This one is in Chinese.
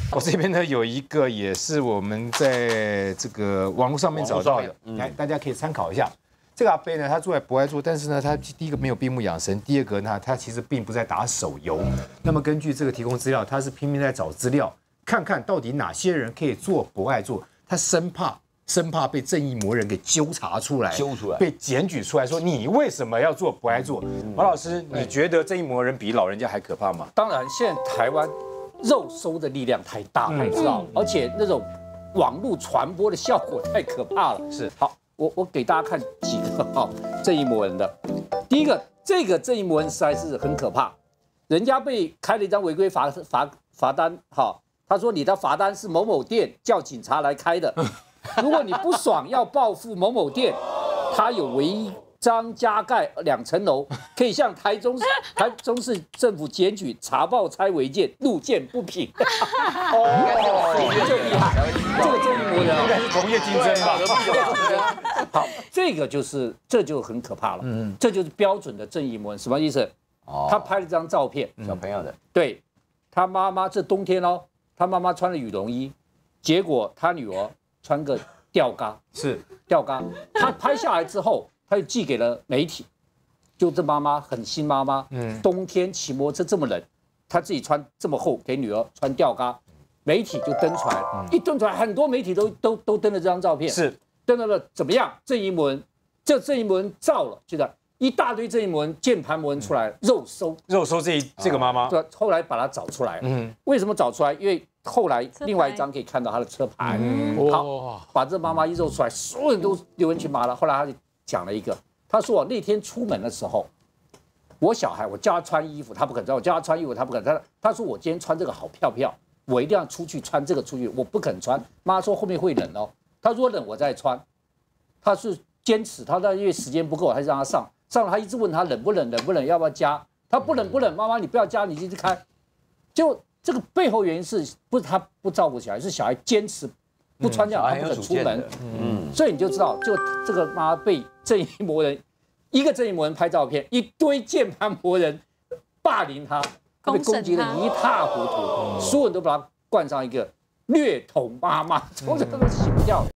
我这边呢有一个也是我们在这个网络上面找到的，来大家可以参考一下。这个阿伯呢，他住在博爱座，但是呢，他第一个没有闭目养神，第二个呢，他其实并不在打手游。那么根据这个提供资料，他是拼命在找资料，看看到底哪些人可以做博爱座，他生怕被正义魔人给纠出来，被检举出来说你为什么要做博爱座？王老师，你觉得正义魔人比老人家还可怕吗？ 当然，现在台湾肉收的力量太大，太知道，而且那种网络传播的效果太可怕了。 是， 好，我给大家看几个正义魔人的。第一个，这个正义魔人实在是很可怕，人家被开了一张违规罚单，他说你的罚单是某某店叫警察来开的。如果你不爽要报复某某店，他有违章加盖2层楼，可以向台中市政府检举查报拆违建，路见不平。就厉害，这个正义魔人应该是同业竞争吧？ 好，这就很可怕了。这就是标准的正义魔人，什么意思？他拍了一张照片， 小朋友的， 对，他妈妈这冬天哦，他妈妈穿了羽绒衣，结果他女儿穿个吊嘎，他拍下来之后，他就寄给了媒体。就这妈妈很新妈妈，冬天骑摩托车这么冷，她自己穿这么厚给女儿穿吊嘎，媒体就登出来了。一登出来，很多媒体都登了这张照片， 是登了怎么样？正义魔人，这正义魔人照了，就这一大堆正义魔人、键盘魔人出来，肉搜这个妈妈， 对，后来把它找出来。为什么找出来？因为后来另外一张可以看到他的车牌。好，把这妈妈一肉出来，所有人都留言去骂他。后来他就讲了一个，他说我那天出门的时候，我小孩我叫他穿衣服，他不肯穿；我叫他穿衣服，他不肯穿。他说我今天穿这个好漂亮，我一定要出去穿这个出去，我不肯穿。妈说后面会冷哦，他说冷我再穿。他是坚持，他因为时间不够，还是让他上了，他一直问他冷不冷，要不要加？他不冷，妈妈你不要加，你继续开。就这个背后原因是不是他不照顾小孩，是小孩坚持不穿这样，他不肯出门。所以你就知道，就这个妈被正义魔人，一个正义魔人拍照片，一堆键盘魔人霸凌他，被攻击得一塌糊涂，所有人都把他冠上一个虐童妈妈，从此都洗不掉。